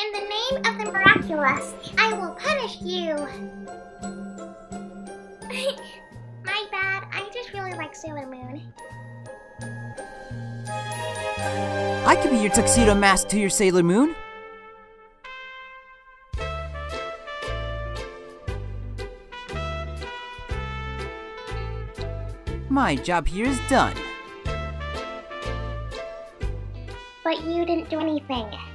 In the name of the miraculous, I will punish you. My bad, I just really like Sailor Moon. I could be your tuxedo mask to your Sailor Moon. My job here is done. But you didn't do anything.